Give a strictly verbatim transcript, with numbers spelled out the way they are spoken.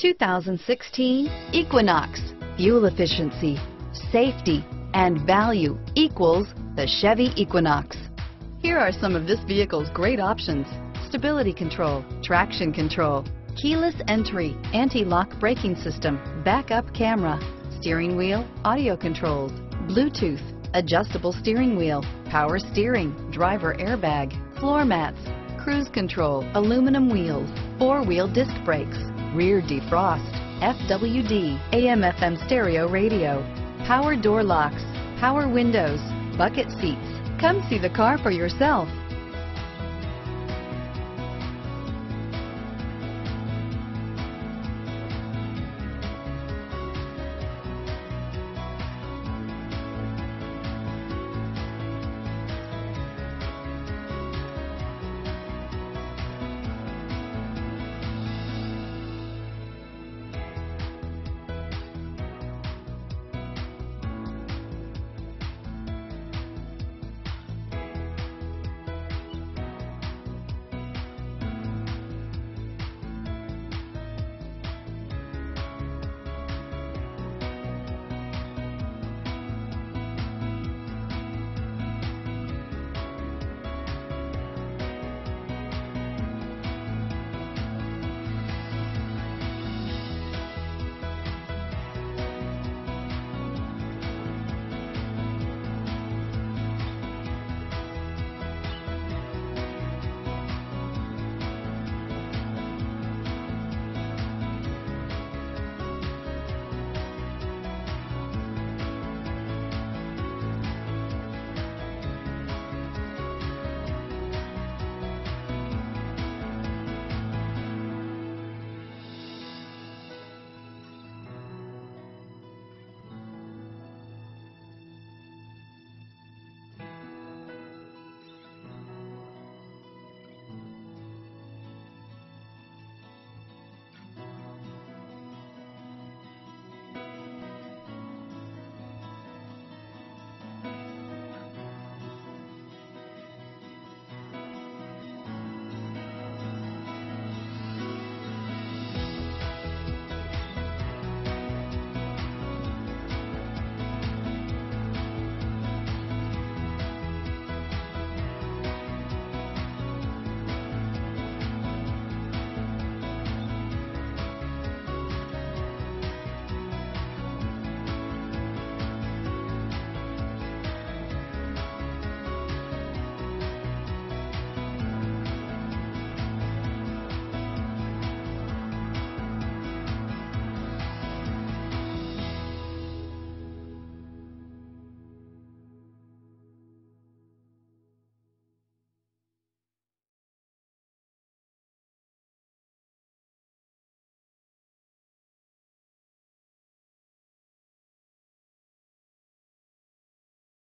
two thousand sixteen Equinox. Fuel efficiency, safety, and value equals the Chevy Equinox. Here are some of this vehicle's great options: stability control, traction control, keyless entry, anti-lock braking system, backup camera, steering wheel audio controls, Bluetooth, adjustable steering wheel, power steering, driver airbag, floor mats, cruise control, aluminum wheels, four-wheel disc brakes, rear defrost, F W D, A M F M stereo radio, power door locks, power windows, bucket seats. Come see the car for yourself.